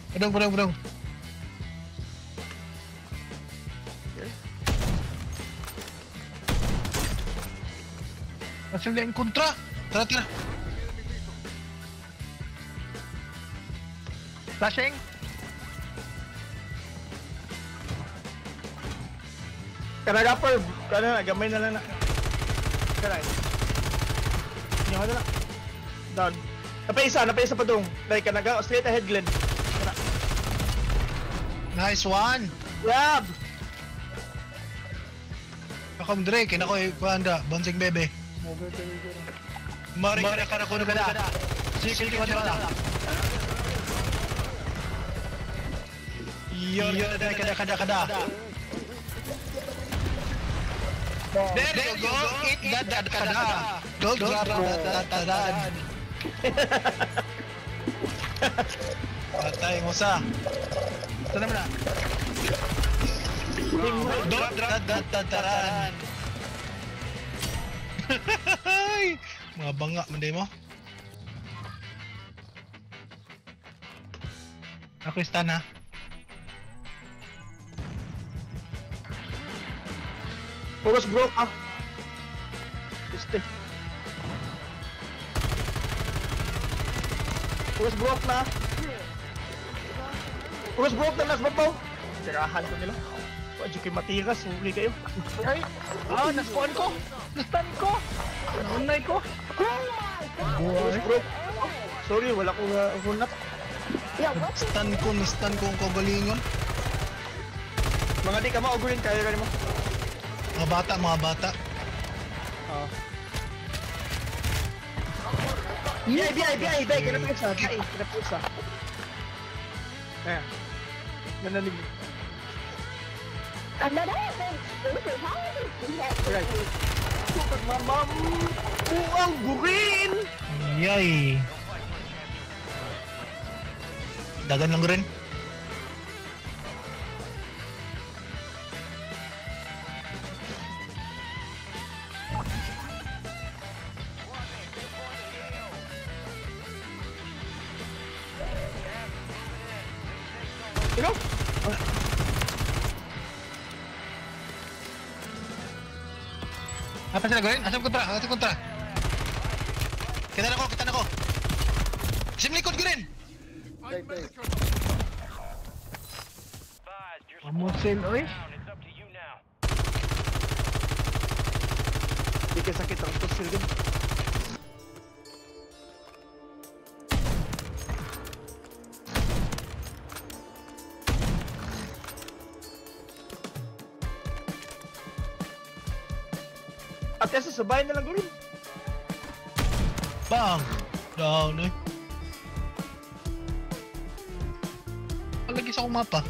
Budong. Masih lihat kontra. Tara. Flashing. Kanaga perv. Kana gamay na lang na. Kanay. Nyawa na lang. Down. Napay isa pa dong. Like kanaga straight ahead Glenn. Kana. Nice one. Grab. Akong Dre, kinako kuanda, bonsing bebe. Mari ka kuno kada. Sige kada. Yo kada. There you go. Eat that kada. Don't drop that. Patay mo sa. Sana mo na. Don't drop that. Mga banga manday mo. Ako stun ha. Focus broke ah. Stay. Focus broke na. Focus broke na last babaw. Tirahan ko nila. Wadyo kayo matigas, huli kayo. Ay! Naspawn ko! Nastan ko! Nanay ko! Focus broke. Sorry, wala ko hunap. Stun ko ang kagalingon. Mga di ka maugurin, kaya ka mo. Mga bata. BI, kinapisa. Ayan. Nanalig. Right. Pagmamam! Ang gurin! Yay! Dagan lang rin. Ikaw? Apa sila gawin? Asam kontra. Kita na ko. Sim likod gawin! Right. Amusin, oy! Di ka sakit ang pusil din. At yan sasabayan na lang gawin. Bang! Down eh. Lagi sa akong mapa.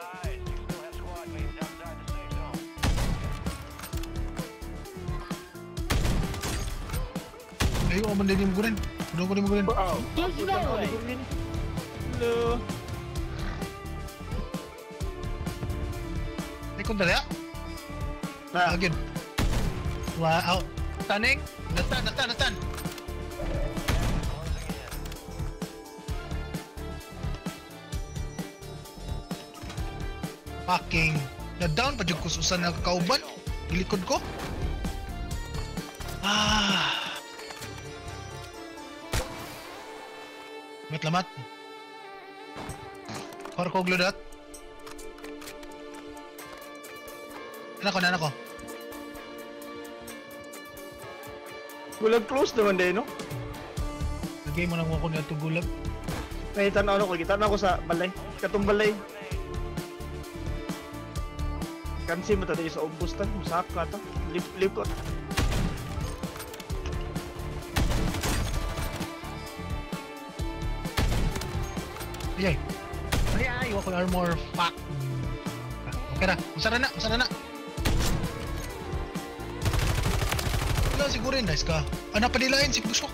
Ayo, aman din mo gurin. Wow. Hello. Ay, kung dali ah. Again. Wow. Stunning! Nastan. Fucking na-down pa dyan ko susan na kakauban. Gilikod ko. Lamat. Kor ko gludat. Anak ko. Gulag close naman din, no? Lagay mo lang ako na itong gulag. Nakita na kita na ako sa balay. Katong balay. Kansi mo tayo sa ubustan. Musaka ta. Likot. Ay, iwa ko armor. Fuck. Okay na. Usara na. Wala siguro yun. Nice ka. Ano pa nilain? Si gusto.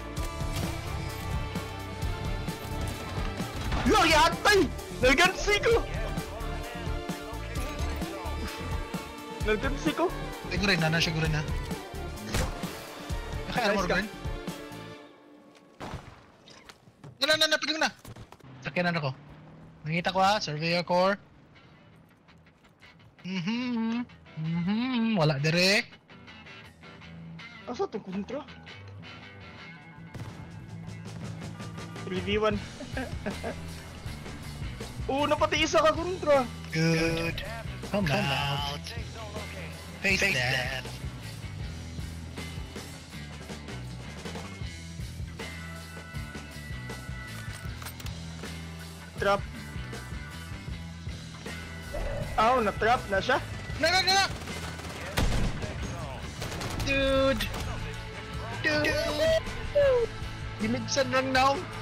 Yo, yatay! Nalgansi ko! Siguro rin na. Naka-armor Nice ka. rin. Na, piling na. Sakyanan ako. Nakita ko ha, Surveyor Core. Wala dire. Asa itong kontra? 3v1. Napati isa ka kontra. Good. Come out. Face that. Trap. Na-trap na siya. Nak! Dude! Dinigsan lang now.